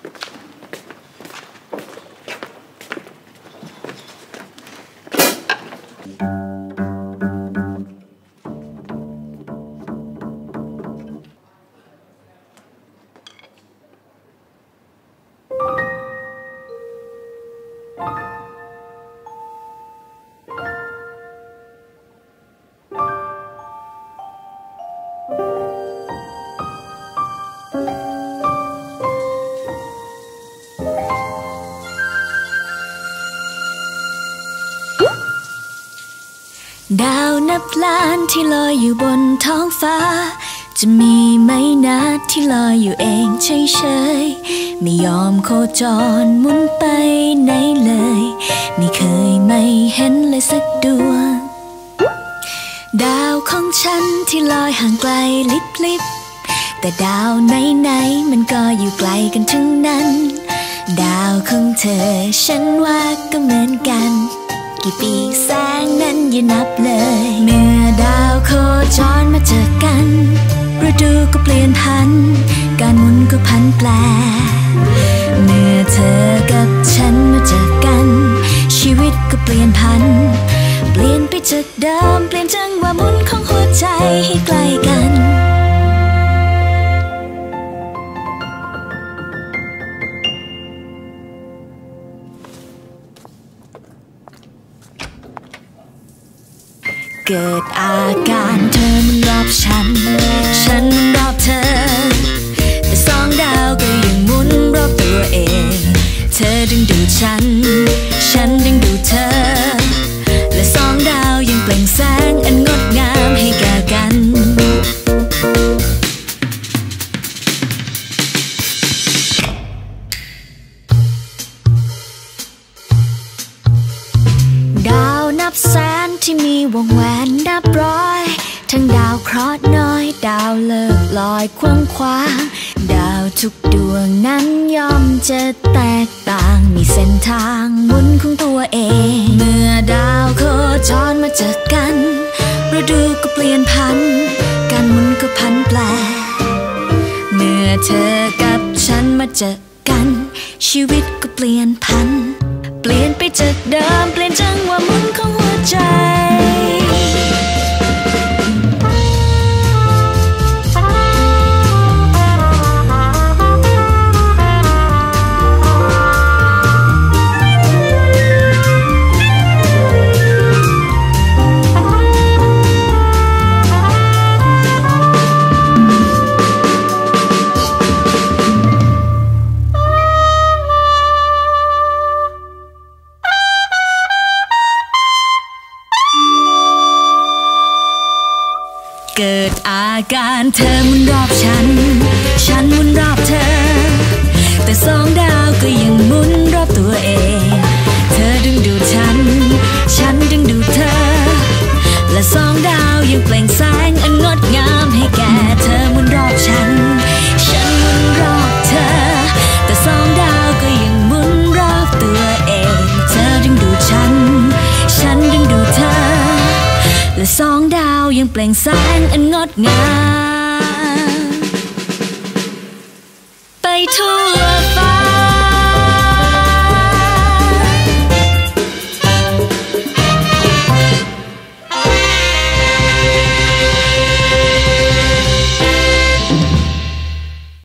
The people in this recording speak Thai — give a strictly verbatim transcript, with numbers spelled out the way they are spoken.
ดาวนับล้านที่ลอยอยู่บนท้องฟ้าจะมีไหมนะที่ลอยอยู่เองเฉยๆไม่ยอมโคจรหมุนไปไหนเลยไม่เคยไม่เห็นเลยสักดวงดาวของฉันที่ลอยห่างไกลลิบๆแต่ดาวไหนๆมันก็อยู่ไกลกันทั้งนั้นดาวของเธอฉันว่าก็เหมือนกันกี่ปีแสงนั้นอย่านับเลยเมื่อดาวโคจรมาเจอกันฤดูก็เปลี่ยนพันการหมุนก็พันแปรเมื่อเธอกับฉันมาเจอกันชีวิตก็เปลี่ยนพันเปลี่ยนไปจากเดิมเปลี่ยนจังหวะหมุนของหัวใจให้ใกล้กันเกิดอาการเธอมันรอบฉันฉันมันรอบเธอแต่สองดาวก็ยังหมุนรอบตัวเองเธอดึงดูดฉันฉันดึงดูดเธอและสองดาวยังเปล่งแสงอันงดงามให้แก่กันดาวนับแสนที่มีวงแหวนนับร้อยทั้งดาวเคราะห์น้อยดาวเลิกลอยควงคว้างดาวทุกดวงนั้นย่อมจะแตกต่างมีเส้นทางหมุนของตัวเองเมื่อดาวโคจรมาเจอกันฤดูก็เปลี่ยนพันการหมุนก็พันแปรเมื่อเธอกับฉันมาเจอกันชีวิตก็เปลี่ยนพันเปลี่ยนไปจากเดิมเปลี่ยนจังหวะหมุนของหัวใจเกิดอาการเธอหมุนรอบฉันฉันหมุนรอบเธอแต่สองดาวก็ยังหมุนรอบตัวเองเธอดึงดูดฉันฉันดึงดูดเธอและสองดาวยังเปล่งแสงอันงดงามให้แก่เธอหมุนรอบฉันฉันหมุนรอบเธอแต่สองดาวก็ยังหมุนรอบตัวเองเธอดึงดูดฉันฉันดึงดูดเธอและสองดาวยังเปล่งแสงอันงดงามไปทั่ว